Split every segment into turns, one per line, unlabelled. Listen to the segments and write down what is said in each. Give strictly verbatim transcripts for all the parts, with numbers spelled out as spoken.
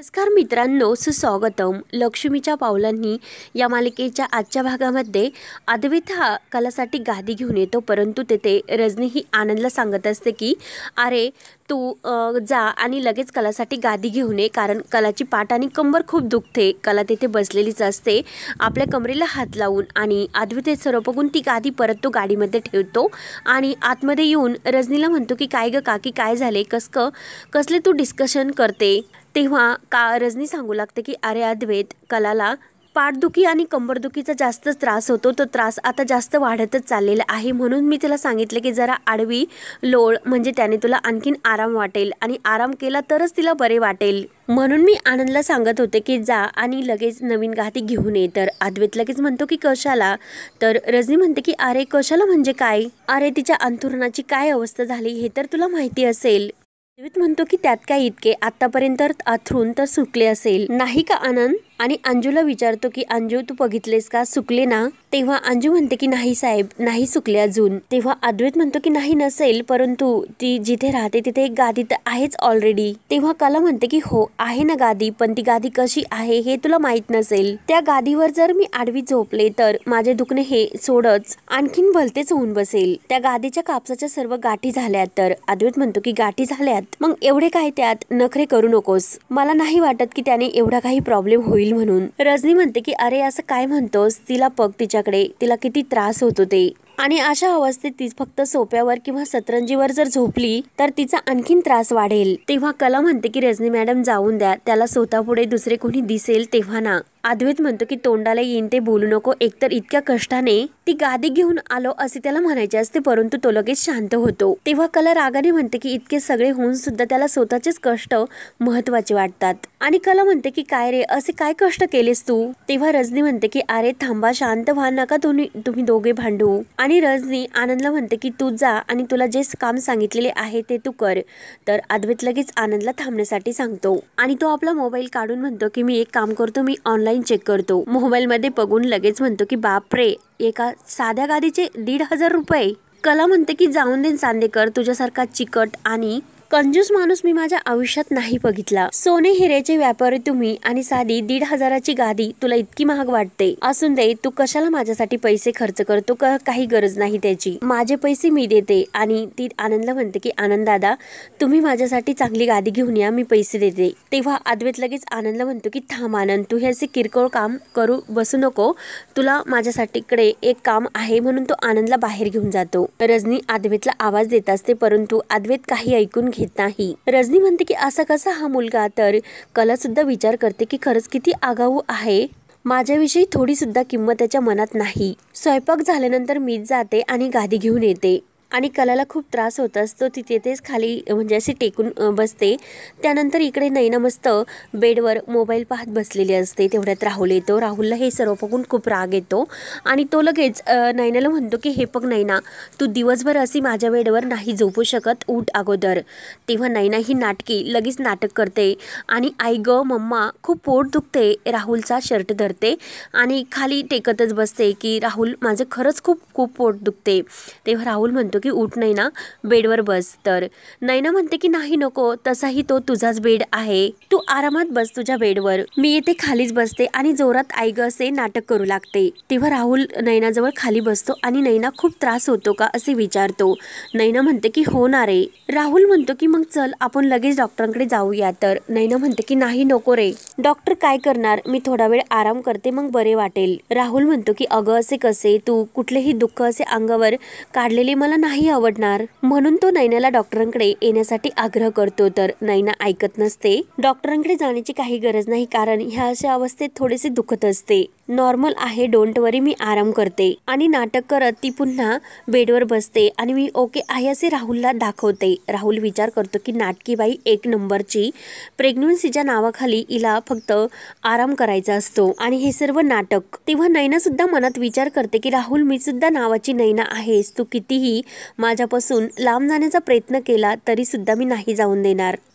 नमस्कार मित्रांनो, सुस्वागतम. लक्ष्मीच्या पावलांनी या मालिकेच्या आजच्या भागामध्ये अद्वैत हा कलासाठी गादी घेऊन येतो, परंतु तेथे रजनी ही आनंदला सांगत असते की अरे तू जा आणि लगेच कलासाठी गादी घेऊन ये, कारण कलाची पाठ आणि कंबर खूप दुखते. कला तेथे बसलेलीच असते आपल्या कमरेला हात लावून, आणि अद्वैत सर्व बघून ती गादी परत तो गाडीमध्ये ठेवतो आणि आतमध्ये येऊन रजनीला म्हणतो की काय ग काकी, काय झाले, कसक कसले तू डिस्कशन करते. तेव्हा का रजनी सांगू लागते की अरे अद्वैत, कलाला पाठदुखी आणि कंबरदुखीचा जास्त त्रास होतो. तो त्रास आता जास्त वाढतच चाललेला आहे, म्हणून मी तिला सांगितले की जरा आडवी लोळ, म्हणजे त्याने तुला आणखीन आराम वाटेल, आणि आराम केला तरच तिला बरे वाटेल. म्हणून मी आनंदला सांगत होते की जा आणि लगेच नवीन गादी घेऊन ये. तर अद्वैत लगेच म्हणतो की कशाला. तर रजनी म्हणते की अरे कशाला म्हणजे काय, अरे तिच्या अंथरुणाची काय अवस्था झाली हे तर तुला माहिती असेल. अद्वैत म्हणतो की त्यात काय इतके, आतापर्यंत अंथरूण तर सुकले असेल नाही का आनंद. आणि अंजूला विचारतो की अंजू तू बघितलेस का, सुकले ना. तेव्हा अंजू म्हणते की नाही साहेब, नाही सुकले अजून. तेव्हा अद्वैत म्हणतो की नाही नसेल, परंतु ती जिथे राहते तिथे एक गादी तर आहेच ऑलरेडी. तेव्हा कला म्हणते की हो आहे ना गादी, पण ती गादी कशी आहे हे तुला माहित नसेल. त्या गादीवर जर मी आडवी झोपले तर माझे दुखणे हे सोडच आणखीन भलतेच होऊन बसेल. त्या गादीच्या कापसाच्या सर्व गाठी झाल्यात. तर अद्वैत म्हणतो की गाठी झाल्यात, मग एवढे काय त्यात नखरे करू नकोस. मला नाही वाटत की त्याने एवढा काही प्रॉब्लेम होईल म्हणून. रजनी म्हणते की अरे असं काय म्हणतोस, तिला बघ तिच्याकडे, तिला किती त्रास होतो ते. आणि अशा अवस्थेत ती फक्त सोप्यावर किंवा सतरंजीवर जर झोपली तर तिचा आणखीन त्रास वाढेल. तेव्हा कला म्हणते की रजनी मॅडम जाऊन द्या, त्याला स्वतःपुढे दुसरे कोणी दिसेल तेव्हा ना. अद्वैत म्हणतो की तोंडाला येईन ते बोलू नको, एकतर इतक्या कष्टाने ती गादी घेऊन आलो असे त्याला म्हणायचे असते, परंतु तो लगेच शांत होतो. तेव्हा कला रागाने म्हणते की इतके सगळे होऊन सुद्धा त्याला स्वतःचेच कष्ट महत्वाचे वाटतात. आणि कला म्हणते की काय रे, असे काय कष्ट केलेस तू. तेव्हा रजनी म्हणते की अरे थांबा, शांत व्हा, नका तुम्ही तुम्ही दोघे भांडू. आणि रजनी आनंदला म्हणते की तू जा आणि तुला जे काम सांगितलेले आहे ते तू कर. तर अद्वैत लगेच आनंदला थांबण्यासाठी सांगतो, आणि तो आपला मोबाईल काढून म्हणतो की मी एक काम करतो, मी ऑनलाईन चेक करतो. मोबाईल मध्ये बघून लगेच म्हणतो की बापरे, एका साध्या गादीचे दीड हजार रुपये. कला म्हणते की जाऊन दे चांदेकर, तुझ्यासारखा चिकट आणि कंजूस माणूस मी माझ्या आयुष्यात नाही बघितला. सोने हिरेचे व्यापारी तुम्ही, आणि साधी दीड हजाराची गादी तुला इतकी महाग वाटते. असून दे, तू कशाला माझ्यासाठी पैसे खर्च करतो, का काही गरज नाही त्याची, माझे पैसे मी देते. आणि ती आनंदला म्हणते की आनंद दादा, तुम्ही माझ्यासाठी चांगली गादी घेऊन या, मी पैसे देते. तेव्हा अद्वैत लगेच आनंदला म्हणतो की थांब आनंद, तू हे असे किरकोळ काम करू बसू नको, तुला माझ्यासाठी इकडे एक काम आहे. म्हणून तो आनंदला बाहेर घेऊन जातो. रजनी अद्वैतला आवाज देत असते, परंतु अद्वैत काही ऐकून घेत नाही. रजनी म्हणते की असा कसा हा मुलगा. तर कला सुद्धा विचार करते की खरंच किती आगाऊ आहे, माझ्याविषयी थोडी सुद्धा किंमत त्याच्या मनात नाही. स्वयंपाक झाल्यानंतर मीच जाते आणि गादी घेऊन येते. आणि कलाला खूप त्रास होत असतो, ती तेथेच खाली म्हणजे अशी टेकून बसते. त्यानंतर इकडे नैना मस्त बेडवर मोबाईल पाहत बसलेली असते. तेवढ्यात राहुल येतो. राहुलला हे सर्व बघून खूप राग येतो, आणि तो लगेच नैनाला म्हणतो की हे बघ नैना, तू दिवसभर अशी माझ्या बेडवर नाही झोपू शकत, उठ अगोदर. तेव्हा नैना ही नाटकी लगेच नाटक करते, आणि आई ग मम्मा खूप पोट दुखते, राहुलचा शर्ट धरते आणि खाली टेकतच बसते की राहुल माझं खरंच खूप खूप पोट दुखते. तेव्हा राहुल म्हणतो की उठ नैना, बेडवर बस. तर नैना म्हणते की नाही नको, तसाही तो तुझाच बेड आहे, तू आरामात बस तुझ्या बेडवर, मी येथे खालीच बसते. आणि जोरात आई ग असे नाटक करू लागते. तेव्हा राहुल नैनाजवळ खाली बसतो, आणि नैना खूप त्रास होतो का असे विचारतो. नैना म्हणते की हो ना रे. राहुल म्हणतो की मग चल आपण लगेच डॉक्टरांकडे जाऊया. तर नैना म्हणते की नाही नको रे, डॉक्टर काय करणार, मी थोडा वेळ आराम करते, मग बरे वाटेल. राहुल म्हणतो की अगं असे कसे, तू कुठलेही दुःख असे अंगावर काढलेले मला नाही आवडणार. म्हणून तो नैनाला डॉक्टरांकडे येण्यासाठी आग्रह करतो. तर नैना ऐकत नसते. डॉक्टरांकडे जाण्याची काही गरज नाही, कारण ह्या अशा अवस्थेत थोडेसे दुखत असते, नॉर्मल आहे, डोंट वरी, मी आराम करते. आणि नाटक करत ती पुन्हा बेडवर बसते, आणि मी ओके आहे असे राहुलला दाखवते. राहुल विचार करतो की नाटकी बाई एक नंबरची, प्रेग्नन्सीच्या नावाखाली हिला फक्त आराम करायचा असतो, आणि हे सर्व नाटक. तेव्हा नैना सुद्धा मनात विचार करते की राहुल, मी सुद्धा नावाची नैना आहेस, तू कितीही माझ्यापासून लांब जाण्याचा प्रयत्न केला तरी सुद्धा मी नाही जाऊन देणार.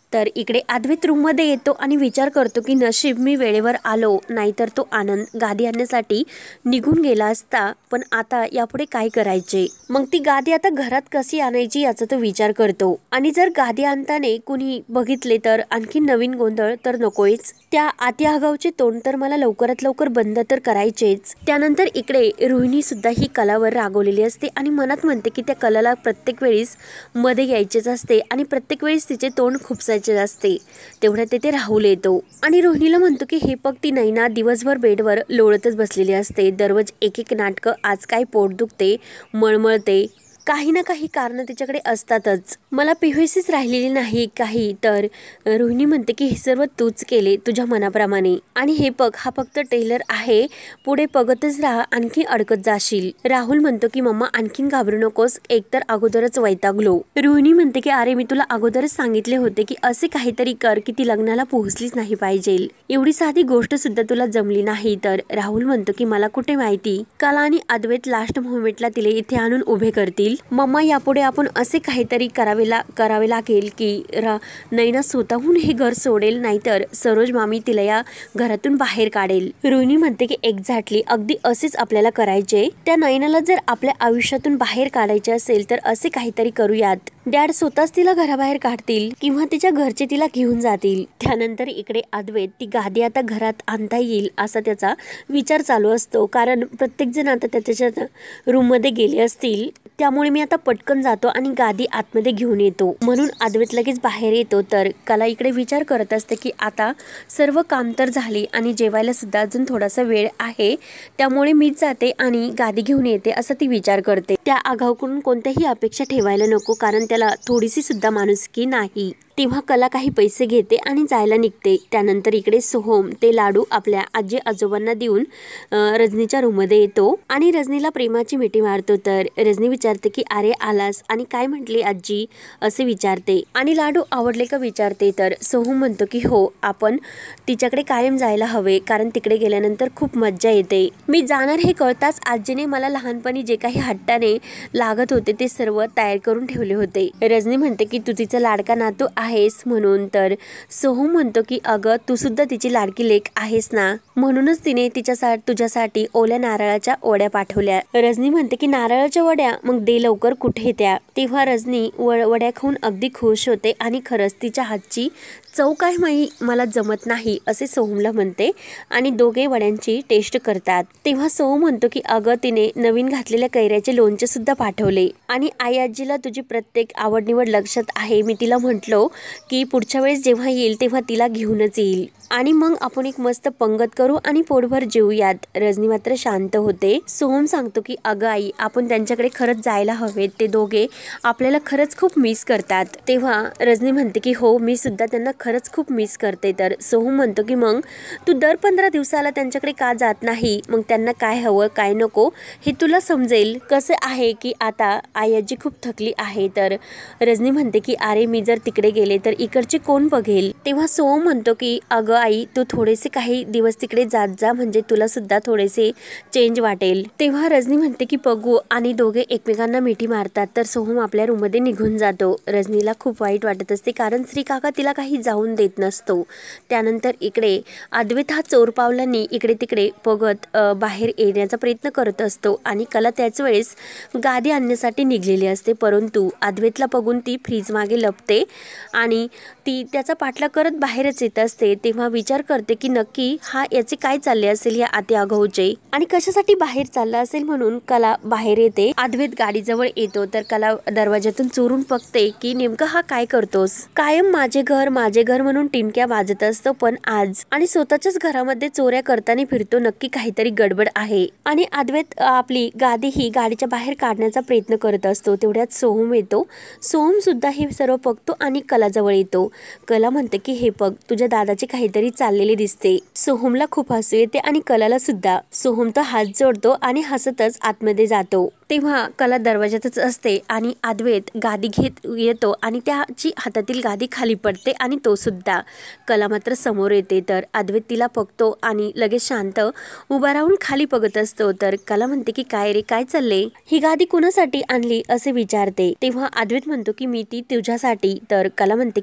तर इकडे अद्वैत रूम मध्ये येतो आणि विचार करतो की नशीब मी वेळेवर आलो, नाहीतर तो आनंद गादी आणण्यासाठी निघून गेला असता. पण आता यापुढे काय करायचे? मग ती गादी आता घरात कशी आणायची याचा तो विचार करतो. आणि जर गादी आणताना कुणी बघितले तर आणखी नवीन गोंधळ तर नकोच. त्या आती आगाऊचे तोंड तर मला लवकरात लवकर बंद तर करायचेच. त्यानंतर इकडे रोहिणी सुद्धा ही कलावर रागवलेली असते आणि मनात म्हणते की त्या कलाला प्रत्येक वेळेस मध्ये यायचेच असते आणि प्रत्येक वेळेस तिचे तोंड खुपसायचे असते. तेवढ्यात तेथे राहुल येतो आणि रोहिणीला म्हणतो की हे बघ, ती नैना दिवसभर बेडवर लोळतच बसलेली असते. दररोज एक एक नाटकं, आज काय पोट दुखते, मळमळते, काही ना काही कारण तिच्याकडे असतातच. मला पीव्हीसीच राहिलेली नाही काही. तर रोहिणी म्हणते की हे सर्व तूच केले तुझ्या मनाप्रमाणे आणि हे बघ, हा फक्त टेलर आहे, पुढे बघतच राहा, आणखी अडकत जाशील. राहुल म्हणतो की मम्मा आणखीन घाबरू नकोस, एकतर अगोदरच वैतागलो. रोहिणी म्हणते की अरे मी तुला अगोदरच सांगितले होते की असे काहीतरी कर की ती लग्नाला पोहोचलीच नाही पाहिजे. एवढी साधी गोष्ट सुद्धा तुला जमली नाही. तर राहुल म्हणतो की मला कुठे माहिती, कला आणि अद्वैत लास्ट मोमेंटला तिला इथे आणून उभे करतील. मम्मा यापुढे आपण असे काहीतरी करावे ला करावे लागेल की नैना स्वतःहून हे घर सोडेल, नाहीतर सरोज मामी तिला या घरातून बाहेर काढेल. रोहिणी म्हणते की एक्झॅक्टली अगदी असेच आपल्याला करायचे. त्या नैनाला जर आपल्या आयुष्यातून बाहेर काढायचे असेल तर असे काहीतरी करूयात. डॅड स्वतःच तिला घराबाहेर काढतील किंवा तिच्या घरचे तिला घेऊन जातील. त्यानंतर इकडे अद्वैत ती गादी आता घरात आणता येईल असा त्याचा विचार चालू असतो, कारण प्रत्येक जण आता त्याच्या रूम मध्ये गेले असतील. त्यामुळे मी आता पटकन जातो आणि गादी आतमध्ये घेऊन येतो. म्हणून अद्वैत लगेच बाहेर येतो. तर कला इकडे विचार करत असते की आता सर्व काम तर झाली आणि जेवायला सुद्धा अजून थोडासा वेळ आहे, त्यामुळे मीच जाते आणि गादी घेऊन येते असं ती विचार करते. त्या आगाऊकडून कोणत्याही अपेक्षा ठेवायला नको, कारण त्याला थोडीशी सुद्धा माणुसकी नाही. तेव्हा कला काही पैसे घेते आणि जायला निघते. त्यानंतर इकडे सोहम ते लाडू आपल्या आजी आजोबांना देऊन रजनीच्या रूममध्ये येतो आणि रजनीला प्रेमाची मिठी मारतो. तर रजनी विचारते की अरे आलास आणि काय म्हटली आजी असे विचारते आणि लाडू आवडले का विचारते. तर सोहम म्हणतो की हो, आपण तिच्याकडे कायम जायला हवे, कारण तिकडे गेल्यानंतर खूप मज्जा येते. मी जाणार हे कळताच आजीने मला लहानपणी जे काही हट्टाने लागत होते ते सर्व तयार करून ठेवले होते. रजनी म्हणते की तू तिचा लाडका नातू आहेस म्हणून. तर सोहम म्हणतो की अगं तू सुद्धा तिची लाडकी लेक आहेस ना, म्हणूनच तिने तिच्यासाठी तुझ्यासाठी ओल्या नारळाच्या वड्या पाठवल्या. रजनी म्हणते की नारळाच्या वड्या, मग दे लवकर, कुठे त्या? तेव्हा रजनी वड्या खाऊन अगदी खुश होते आणि खरंच तिच्या हातची चव काय माही मला जमत नाही असे सोहमला म्हणते आणि दोघे वड्यांची टेस्ट करतात. तेव्हा सोहम म्हणतो की अगं तिने नवीन घातलेल्या कैऱ्याचे लोणचे सुद्धा पाठवले आणि आई आजीला तुझी प्रत्येक आवड निवड लक्षात आहे. मी तिला म्हटलो की पुढच्या वेळेस जेव्हा येईल तेव्हा तिला घेऊनच येईल आणि मग आपण एक मस्त पंगत करू आणि पोटभर जेवूयात. रजनी मात्र शांत होते. सोहम सांगतो की अगं आई, आपण त्यांच्याकडे खरंच जायला हवेत, ते दोघे आपल्याला खरंच खूप मिस करतात. तेव्हा रजनी म्हणते की हो, मी सुद्धा त्यांना खरंच खूप मिस करते. तर सोहम म्हणतो की मग तू दर पंधरा दिवसाला त्यांच्याकडे का जात नाही? मग त्यांना काय हवं काय नको हे तुला समजेल. कसं आहे की आता आई आजी खूप थकली आहे. तर रजनी म्हणते की अरे मी जर तिकडे गेले तर इकडचे कोण बघेल? तेव्हा सोहम म्हणतो की अगं आई, तू थोडेसे काही दिवस तिकडे जात जा, म्हणजे तुला सुद्धा थोडेसे चेंज वाटेल. तेव्हा रजनी म्हणते की बघू आणि दोघे एकमेकांना मिठी मारतात. तर सोहम आपल्या रूम मध्ये निघून जातो. रजनीला खूप वाईट वाटत असते, कारण श्री काका तिला काही जाऊन देत नसतो. त्यानंतर इकडे अद्वैत हा चोर पावलांनी इकडे तिकडे बघत बाहेर येण्याचा प्रयत्न करत असतो आणि कला त्याच वेळेस गादी आणण्यासाठी निघलेली असते. परंतु अद्वैतला बघून ती फ्रीज मागे लपते आणि ती त्याचा पाठलाग करत बाहेरच येत असते. तेव्हा विचार करते की नक्की हा याचे काय चालले असेल या आती आगाऊचे आणि कशासाठी बाहेर चालला असेल. म्हणून कला बाहेर येते. अद्वैत गाडीजवळ येतो. तर कला दरवाजातून चोरून बघते की नेमकं हा काय करतोस. कायम माझे घर माझे घर म्हणून टिमक्या वाजत असतो, पण आज आणि स्वतःच्याच घरामध्ये चोऱ्या करताना फिरतो. नक्की काहीतरी गडबड आहे आणि अद्वैत आपली गादी ही गाडीच्या बाहेर काढण्याचा प्रयत्न करत असतो. तेवढ्यात सोहम येतो. सोहम सुद्धा हे सर्व बघतो आणि कला जवळ येतो. कला म्हणते की हे बघ, तुझ्या दादाचे काहीतरी चाललेले दिसते. सोहमला खूप हसू येते आणि कलाला सुद्धा. सोहम तर हात जोडतो आणि हसतच आतमध्ये जातो. तेव्हा कला दरवाजातच असते आणि अद्वैत गादी घेत येतो आणि त्याची हातातील गादी खाली पडते आणि तो सुद्धा. कला मात्र समोर येते. तर अद्वैत तिला बघतो आणि लगेच शांत उभा राहून खाली बघत असतो. तर कला म्हणते की काय रे, काय चालले? ही गादी कुणासाठी आणली असे विचारते. तेव्हा अद्वैत म्हणतो की मी ती तुझ्यासाठी. तर कला म्हणते की काय?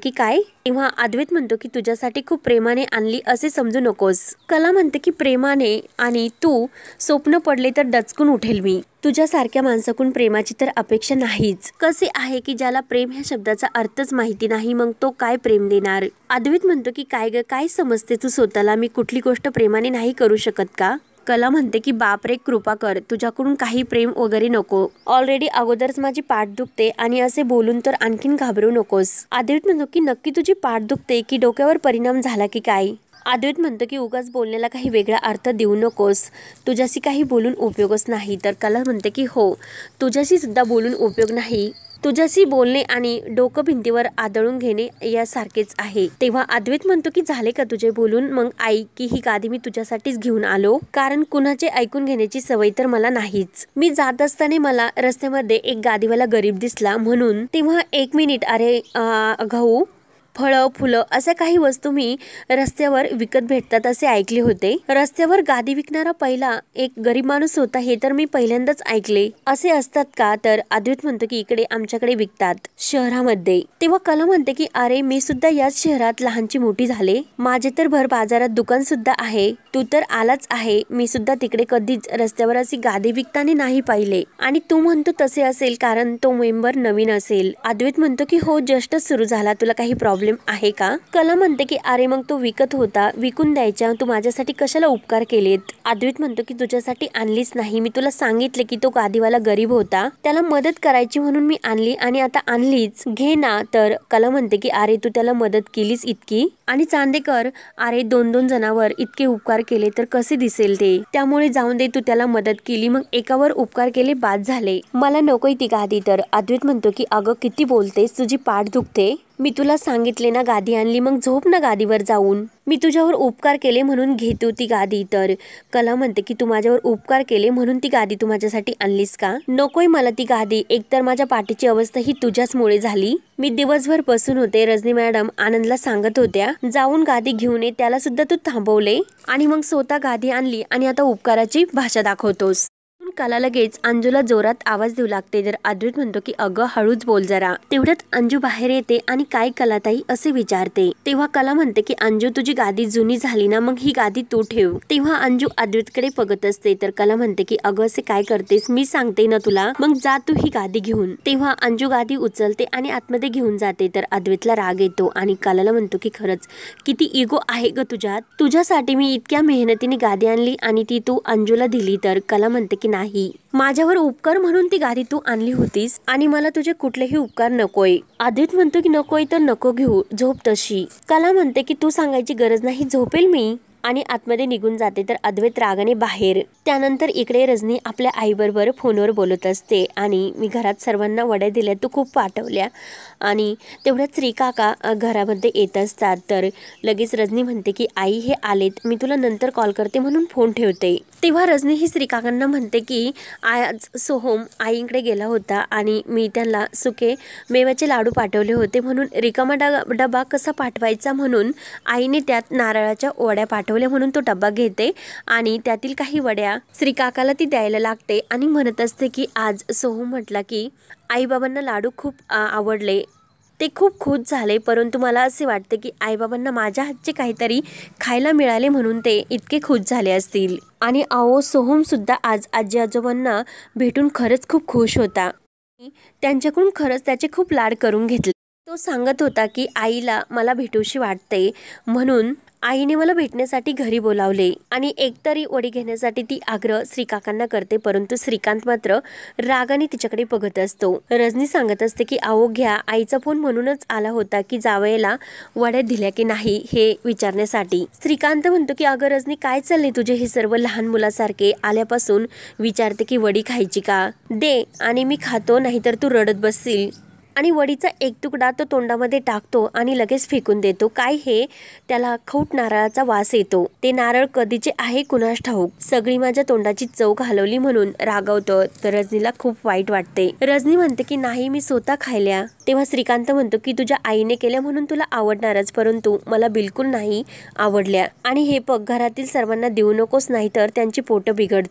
तेव्हा अद्वैत म्हणतो की तुझ्यासाठी खूप प्रेमाने आणली असे समजू नकोस. कला म्हणते की प्रेमाने आणि तू स्वप्न पडले तर डचकून उठेल मी. तुझ्यासारख्या माणसाकडून प्रेमाची तर अपेक्षा नाहीच. कसे आहे की ज्याला प्रेम ह्या शब्दाचा अर्थच माहिती नाही, मग तो काय प्रेम देणार. अद्वैत म्हणतो की काय ग, काय समजते तू स्वतःला, मी कुठली गोष्ट प्रेमाने नाही करू शकत का. कला म्हणते की बापरे, कृपा कर, तुझ्याकडून काही प्रेम वगैरे नको. ऑलरेडी अगोदरच माझी पाठ दुखते आणि असे बोलून तर आणखीन घाबरू नकोस. अद्वैत म्हणतो की नक्की तुझी पाठ दुखते की डोक्यावर परिणाम झाला की काय. अद्वैत म्हणतो की उगाच बोलण्याला काही वेगळा अर्थ देऊ नकोस, तुझ्याशी काही बोलून उपयोगच नाही. तर कला म्हणते की हो, तुझ्याशी सुद्धा बोलून उपयोग नाही. तुझ्याशी बोलणे आणि डोकं भिंतीवर आदळून घेणे यासारखेच आहे. तेव्हा अद्वैत म्हणतो की झाले का तुझे बोलून, मग ऐक की ही गादी मी तुझ्यासाठीच घेऊन आलो, कारण कुणाचे ऐकून घेण्याची सवय तर मला नाहीच. मी जात असताना मला रस्त्यामध्ये एक गादीवाला गरीब दिसला म्हणून. तेव्हा एक मिनिट, अरे गहू, फळं, फुलं अशा काही वस्तू मी रस्त्यावर विकत भेटतात असे ऐकले होते. रस्त्यावर गादी विकणारा पहिला एक गरीब माणूस होता हे तर मी पहिल्यांदाच ऐकले. असे असतात का. तर अद्वैत म्हणतो की इकडे आमच्याकडे विकतात शहरामध्ये. तेव्हा कला म्हणते की अरे मी सुद्धा याच शहरात लहानची मोठी झाले, माझे तर भर बाजारात दुकान सुद्धा आहे, तू तर आलाच आहे, मी सुद्धा तिकडे कधीच रस्त्यावर अशी गादी विकताना नाही पाहिले. आणि तू म्हणतो तसे असेल कारण तो मेंबर नवीन असेल. अद्वैत म्हणतो की हो, जस्टच सुरू झाला, तुला काही प्रॉब्लेम आहे का. कला म्हणते की अरे मग तो विकत होता, विकून द्यायचा, तू माझ्यासाठी कशाला उपकार केलेत. अद्वैत म्हणतो की तुझ्यासाठी आणलीच नाही, मी तुला सांगितले की तो गादीवाला गरीब होता, त्याला मदत करायची म्हणून मी आणली आणि आता आणलीच, घे ना. तर कला म्हणते की अरे तू त्याला मदत केलीच इतकी. आणि चांदेकर, अरे दोन दोन जणांवर इतके उपकार केले तर कसे दिसेल ते, त्यामुळे जाऊन दे, तू त्याला मदत केली, मग एकावर उपकार केले बाद झाले, मला नकोय ती गादी. तर अद्वैत म्हणतो की अगं किती बोलतेस, तुझी पाठ दुखते, मी तुला सांगितले ना गादी आणली, मग झोप ना गादीवर जाऊन, मी तुझ्यावर उपकार केले म्हणून घेतो ती गादी. तर कला म्हणते की तू माझ्यावर उपकार केले म्हणून ती गादी तू माझ्यासाठी आणलीस का. नकोय मला ती गादी, एकतर माझ्या पाठीची अवस्था ही तुझ्याचमुळे झाली, मी दिवसभर बसून होते, रजनी मॅडम आनंदला सांगत होत्या जाऊन गादी घेऊन ये, त्याला सुद्धा तू थांबवले आणि मग स्वतः गादी आणली आणि आता उपकाराची भाषा दाखवतोस. कला लगेच अंजूला जोरात आवाज देऊ लागते. तर अद्वैत म्हणतो की अगं हळूच बोल जरा. तेवढ्यात अंजू बाहेर येते आणि काय कलाताई असे विचारते. तेव्हा कला म्हणते की अंजू तुझी गादी जुनी झाली ना, मग ही गादी तू ठेव. तेव्हा अंजू अद्वैतकडे बघत असते. तर कला म्हणते की अगं असे काय करतेस, मी सांगते ना तुला, मग जा तू ही गादी घेऊन. तेव्हा अंजू गादी उचलते आणि आतमध्ये घेऊन जाते. तर अद्वैतला राग येतो आणि कलाला म्हणतो की खरंच किती इगो आहे ग तुझ्यात, तुझ्यासाठी मी इतक्या मेहनतीने गादी आणली आणि ती तू अंजूला दिली. तर कला म्हणते की नाही, माझ्यावर उपकार म्हणून ती गादी तू आणली होतीस आणि मला तुझे कुठलेही उपकार नकोय. अद्वैत म्हणतो की नकोय तर नको घेऊ, झोप तशी. कला म्हणते की तू सांगायची गरज नाही, झोपेल मी, आणि आतमध्ये निघून जाते. तर अद्वैत रागाने बाहेर. त्यानंतर इकडे रजनी आपल्या आईबरोबर फोनवर बोलत असते आणि मी घरात सर्वांना वड्या दिल्या, तू खूप पाठवल्या. आणि तेवढ्यात श्रीकाका घरामध्ये येत असतात. तर लगेच रजनी म्हणते की आई हे आलेत, मी तुला नंतर कॉल करते म्हणून फोन ठेवते. तेव्हा रजनी ही श्रीकाकांना म्हणते की आज सोहम आईकडे गेला होता आणि मी त्यांना सुके मेव्याचे लाडू पाठवले होते, म्हणून रिकामा डबा कसा पाठवायचा म्हणून आईने त्यात नारळाच्या वड्या पाठवल्या, म्हणून तो डबा घेते आणि त्यातील काही वड्या श्रीकाकाला ती द्यायला लागते आणि म्हणत असते की आज सोहम म्हटला की आईबाबांना लाडू खूप आवडले, ते खूप खुश झाले, परंतु मला असे वाटते की आईबाबांना माझ्या हातचे काहीतरी खायला मिळाले म्हणून ते इतके खुश झाले असतील. आणि आओ सोहम सुद्धा आज आजी आजोबांना भेटून खरंच खूप खुश होता, त्यांच्याकडून खरंच त्याचे खूप लाड करून घेतले. तो सांगत होता की आईला मला भेटूशी वाटते म्हणून आईने मला भेटण्यासाठी घरी बोलावले आणि एकतरी वडी घेण्यासाठी ती आग्रह श्रीकाकांना करते, परंतु श्रीकांत मात्र रागाने तिच्याकडे बघत असतो. रजनी सांगत असते की आओ घ्या, आईचा फोन म्हणूनच आला होता की जावयाला वड्या दिल्या की नाही हे विचारण्यासाठी. श्रीकांत म्हणतो की अगं रजनी काय चालले तुझे हे सर्व, लहान मुलासारखे आल्यापासून विचारते की वडी खायची का, दे आणि मी खातो, नाहीतर तू रडत बसशील. आणि वडीचा एक तुकडा तो तोंडामध्ये टाकतो आणि लगेच फेकून देतो. काय हे, त्याला खौट नारळाचा वास येतो, ते नारळ कधीचे आहे कुणास ठाऊक, सगळी माझ्या तोंडाची चव घालवली म्हणून रागावतो. तर रजनीला खूप वाईट वाटते. रजनी म्हणते की नाही मी स्वतः खायल्या. तेव्हा श्रीकांत म्हणतो की तुझ्या आईने केल्या म्हणून तुला आवडणारच, परंतु मला बिलकुल नाही आवडल्या आणि हे बघ घरातील सर्वांना देऊ नकोस, नाहीतर त्यांची पोटं बिघडतील.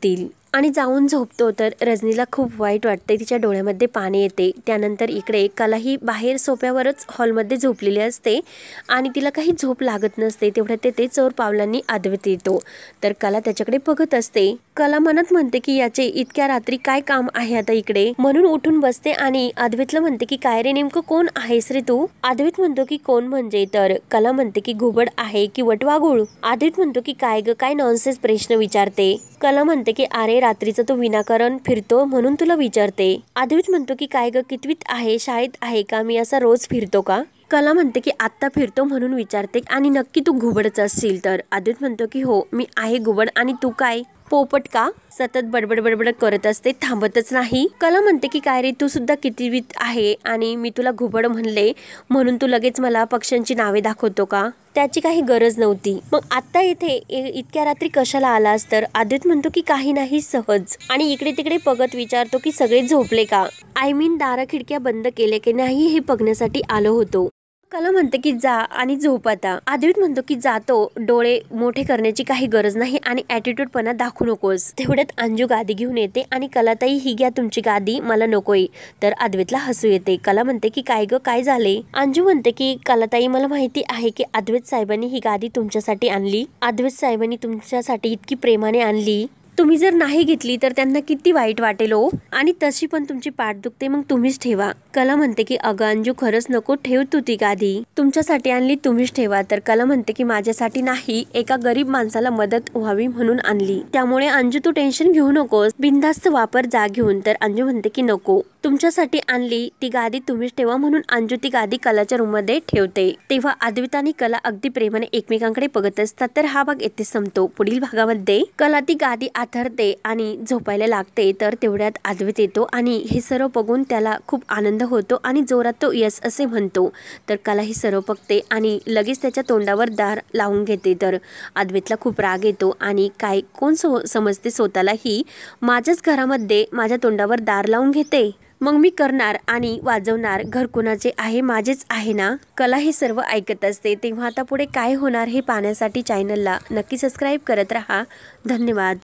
आणि जाऊन झोपतो तर रजनीला खूप वाईट वाटते, तिच्या डोळ्यामध्ये पाणी येते। त्यानंतर इकडे कला ही बाहेर सोफ्यावरच हॉलमध्ये झोपलेली असते आणि तिला काही झोप लागत नसते। तेवढ्यात तेथे चोर पावलांनी अद्वैत येतो तर कला त्याच्याकडे बघत असते। कला मनात म्हणते की याचे इतक्या रात्री काय काम आहे आता इकडे, म्हणून उठून बसते आणि अद्वैतला म्हणते की काय रे, नेमकं कोण आहेस रे तू? अद्वैत म्हणतो की कोण म्हणजे, तर कला म्हणते की घुबड आहे की वटवाघूळ? अद्वैत म्हणतो की काय ग, काय नॉनसेन्स प्रश्न विचारते? कला म्हणते की अरे रात्रीचा तो विनाकारण फिरतो म्हणून तुला विचारते। अद्वैत म्हणतो की काय ग, कितवीत आहे, शाळेत आहे का, मी असा रोज फिरतो का? कला म्हणते की आत्ता फिरतो म्हणून विचारते आणि नक्की तू घुबडच असशील? तर अद्वैत म्हणतो की हो मी आहे घुबड, आणि तू काय पोपट का? सतत बडबड बडबड करत असते, थांबतच नाही। कला म्हणते की काय रे, तू सुद्धा कितवीत आहे आणि मी तुला घुबड म्हणले म्हणून तू लगेच मला पक्ष्यांची नावे दाखवतो का? त्याची काही गरज नव्हती, मग आता इथे इतक्या रात्री कशाला आलास? तर अद्वैत म्हणतो की काही नाही, सहज। आणि इकडे तिकडे बघत विचारतो की सगळे झोपले का, आय मीन दारा खिडक्या बंद केले की नाही हे बघण्यासाठी आलो होतो। कला म्हणते की जा आणि झोप आता। अद्वैत म्हणतो की जातो, डोळे मोठे करण्याची काही गरज नाही आणि ॲटिट्यूड पणा दाखवू नकोस। तेवढ्यात अंजू गादी घेऊन येते आणि कलाताई ही घ्या तुमची गादी, मला नकोय। तर अद्वैतला हसू येते। कला म्हणते की काय ग, काय झाले? अंजू म्हणते की कलाताई मला माहिती आहे की अद्वैत साहेबांनी ही गादी तुमच्यासाठी आणली, अद्वैत साहेबांनी तुमच्यासाठी इतकी प्रेमाने आणली, तुम्ही जर नाही घेतली तर त्यांना किती वाईट वाटेल हो, आणि तशी पण तुमची पाठ दुखते, मग तुम्हीच ठेवा। कला म्हणते की अगं अंजू खरंच नको, ठेव तू ती गादी, तुमच्यासाठी आणली, तुम्हीच ठेवा। तर कला म्हणते की माझ्यासाठी नाही, एका गरीब माणसाला मदत व्हावी म्हणून आणली, त्यामुळे अंजू तू टेन्शन घेऊ नकोस, बिनधास्त वापर जा घेऊन। तर अंजू म्हणते की नको, तुमच्यासाठी आणली ती गादी, तुम्हीच ठेवा, म्हणून अंजू ती गादी कलाच्या रूम मध्ये ठेवते। तेव्हा अद्वैत आणि कला अगदी प्रेमाने एकमेकांकडे बघत असतात। तर हा भाग येथे संपतो। पुढील भागामध्ये कला ती गादी आथरते आणि झोपायला लागते। तर तेवढ्यात अद्वैत येतो आणि हे सर्व बघून त्याला खूप आनंद होतो आणि जोरात तो यस असे म्हणतो। तर कला ही सर्व बघते आणि लगेच त्याच्या तोंडावर दार लावून घेते। तर अद्वैतला खूप राग येतो आणि काय कोण समजते स्वतःला ही, माझ्याच घरामध्ये माझ्या तोंडावर दार लावून घेते, मग मी करणार आणि वाजवणार, घर कुणाचे आहे, माझेच आहे ना? कला हे सर्व ऐकत असते। तेव्हा आता पुढे काय होणार हे पाहण्यासाठी चॅनलला नक्की सबस्क्राईब करत राहा। धन्यवाद।